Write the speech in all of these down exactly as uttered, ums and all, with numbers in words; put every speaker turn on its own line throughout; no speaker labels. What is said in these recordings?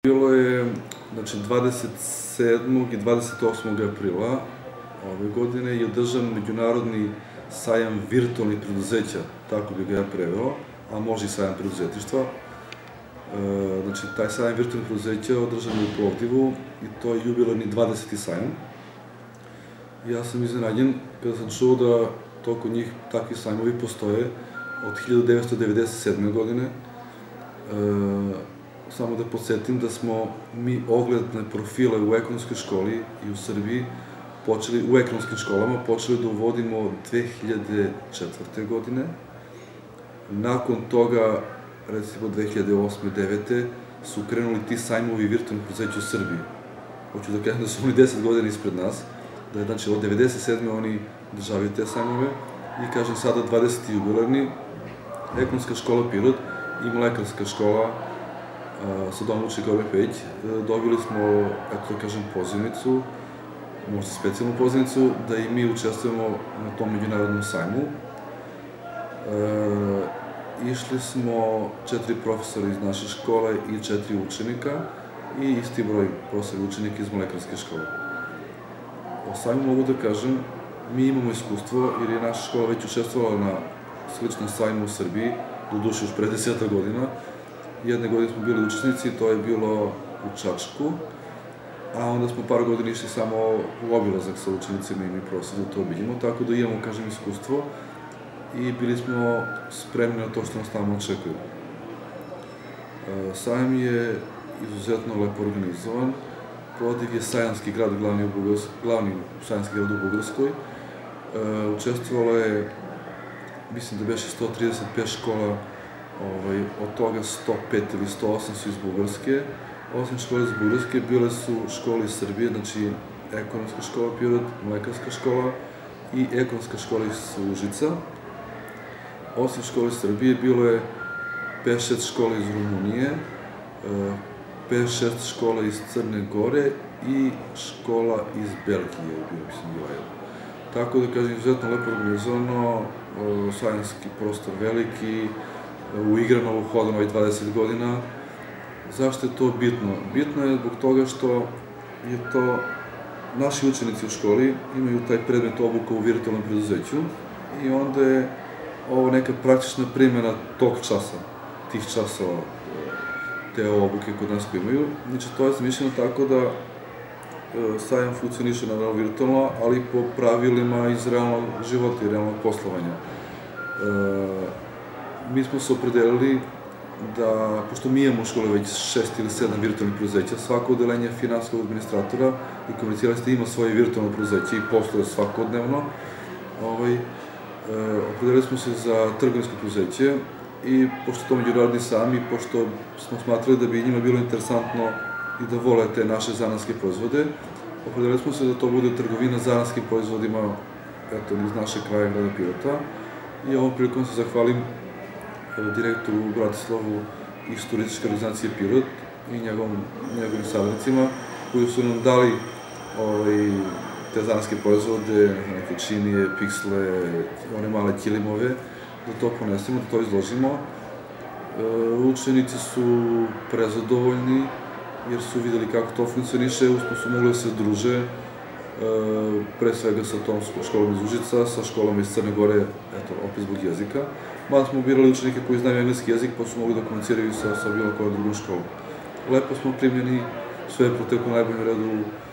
Bilo je, znači, dvadeset sedmog i dvadeset osmog aprila ove godine je održan međunarodni sajam virtualnih preduzeća, tako bi ga ja preveo, a može i sajam preduzetništva. Znači, taj sajam virtualnih preduzeća održan je u Plovdivu i to je jubilarni dvadeseti sajam. Ja sam iznenađen kada sam čuo da toliko njih takvi sajmovi postoje od hiljadu devetsto devedeset sedme. godine. Samo da podsjetim da smo mi ogledne profile u ekonomskoj školi i u Srbiji počeli, u ekonomskim školama, počeli da uvodimo dve hiljade četvrte. godine. Nakon toga, recimo dve hiljade osme i devete su krenuli ti sajmovi virtualnih preduzeća u Srbiji. Hoću da kažem da su oni deset godina ispred nas, da je, znači, od devedeset sedme. oni državaju te sajmove i, kažem, sada dvadeseti jubilarni, ekonomska škola Pirot i mlekarska škola sa domom učenika Gornje Pejić. Dobili smo, eto da kažem, pozivnicu, možda specijalnu pozivnicu, da i mi učestvujemo na tom međunarodnom sajmu. Išli smo četiri profesora iz naše škole i četiri učenika i isti broj profesora i učenika iz mlekarske škole. O sajmu mogu da kažem, mi imamo iskustvo jer je naša škola već učestvovala na sličnom sajmu u Srbiji, do duše još pre desetak godina. Jedne godine smo bili učesnici, to je bilo u Čačku, a onda smo par godina išli samo u obilazak sa učenicima i mi profesori da to obiđemo, tako da imamo, kažem, iskustvo i bili smo spremni na to što nas tamo očekuju. Sajam je izuzetno lepo organizovan. Plovdiv je sajamski grad, glavni sajamski grad u Bugarskoj. Učestvovalo je, mislim da beše sto trideset pet škola, od toga sto pet ili sto osam su iz Bugarske. Osim škole iz Bugarske bile su škole iz Srbije, znači ekonomska škola Pirot, mlekarska škola i ekonomska škola iz Užica. Osim škole iz Srbije bilo je pet šest škola iz Rumunije, pet šest škola iz Crne Gore i škola iz Belgije, mislim, bila jedna. Tako da, kažem, izuzetno lepo organizovano, sajamski prostor veliki, uigrano u hodu novih dvadeset godina. Zašto je to bitno? Bitno je zbog toga što je to, naši učenici u školi imaju taj predmet obuka u virtualnom preduzeću i onda je ovo neka praktična primjena tog časa, tih časova, te obuke kod nas koji imaju. Znači, to je zamišljeno tako da sajam funkcioniše naravno virtualno, ali po pravilima iz realnog života i realnog poslovanja. Mi smo se opredelili da, pošto mi imamo u školi već šest ili sedam virtualnih preduzeća, svako odelenje finansijskog administratora i komercijalista ima svoje virtualno preduzeće i posluje svakodnevno. Opredelili smo se za trgovinsko preduzeće i pošto to međunarodni sami, pošto smo smatrali da bi njima bilo interesantno i da vole te naše zanatske proizvode, opredelili smo se da to bude trgovina zanatskim proizvodima, eto, iz našeg kraja, grada Pirota. I ovom prilikom se zahvalim direktoru u Bratislavu iz turističke organizacije Pirot i njegovim saradnicima koji su nam dali te zanatske proizvode, neke činije, piksle, one male kilimove, da to ponesemo, da to izložimo. Učenici su prezadovoljni jer su videli kako to funkcioniše, usput su mogli da se druže, pre svega sa tom školom iz Užica, sa školom iz Crne Gore, eto, opet zbog jezika. Mada smo birali učenike koji znaju engleski jezik, pa su mogli da komuniciraju sa bilo kojom drugom školom. Lepo smo primljeni, sve je proteklo u najboljem redu.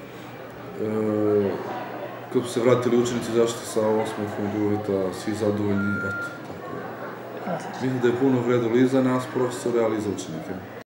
Kad su se vratili učenici zaštite sa osmehom, uveta, svi zadovoljni, eto, tako je. Mislim da je puno vredilo i za nas, profesore, ali i za učenike.